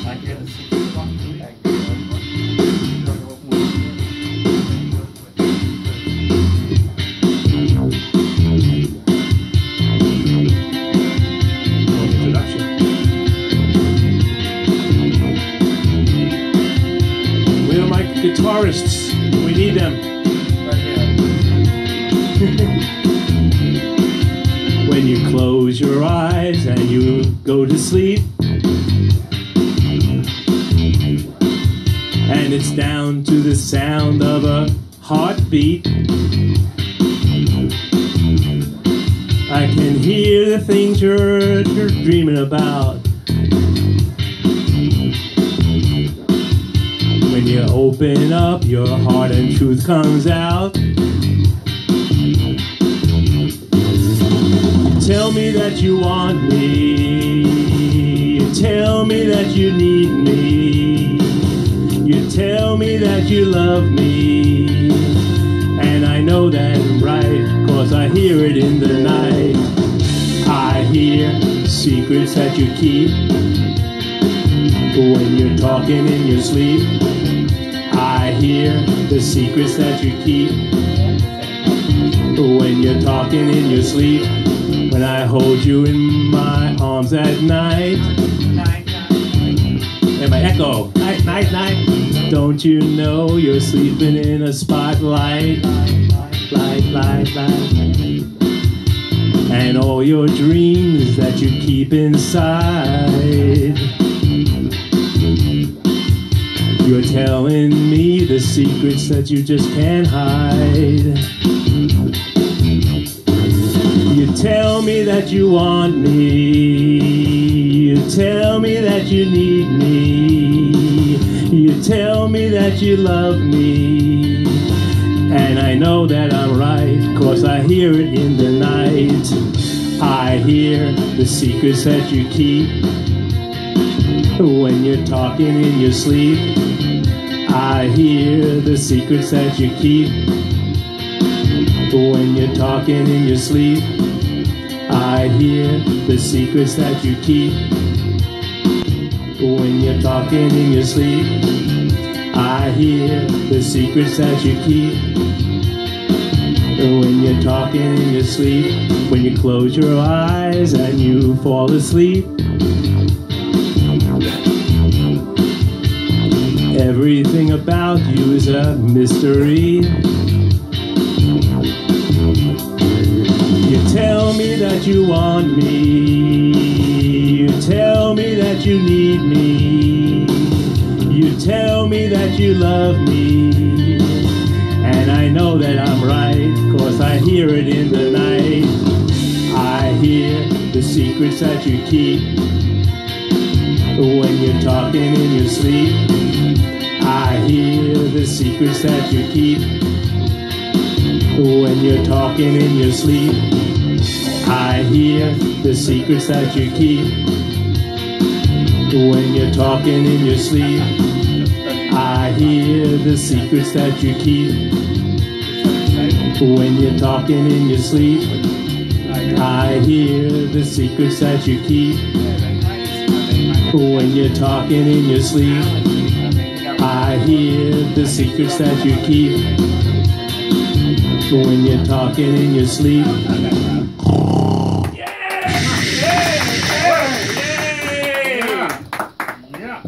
Guitarists, we need them. When you close your eyes and you go to sleep, and it's down to the sound of a heartbeat, I can hear the things you're dreaming about. When you open up your heart and truth comes out, you tell me that you want me, you tell me that you need me, you tell me that you love me, and I know that I'm right, 'cause I hear it in the night. I hear secrets that you keep when you're talking in your sleep. I hear the secrets that you keep when you're talking in your sleep. When I hold you in my arms at night, and my echo, night, night, night. Don't you know you're sleeping in a spotlight, light, light, light. And all your dreams that you keep inside, you're telling me the secrets that you just can't hide. You tell me that you want me, you tell me that you need me, you tell me that you love me, and I know that I'm right, 'cause I hear it in the night. I hear the secrets that you keep when you're talking in your sleep. I hear the secrets that you keep when you're talking in your sleep. I hear the secrets that you keep when you're talking in your sleep. I hear the secrets that you keep when you're talking in your sleep. When you close your eyes and you fall asleep, everything about you is a mystery. You tell me that you want me, you tell me that you need me, you tell me that you love me, and I know that I'm right, 'cause I hear it in the night. I hear the secrets that you keep when you're talking in your sleep. I hear the secrets that you keep when you're talking in your sleep. I hear the secrets that you keep when you're talking in your sleep. I hear the secrets that you keep when you're talking in your sleep. I hear the secrets that you keep when you're talking in your sleep. I hear the secrets that you keep when you're talking in your sleep.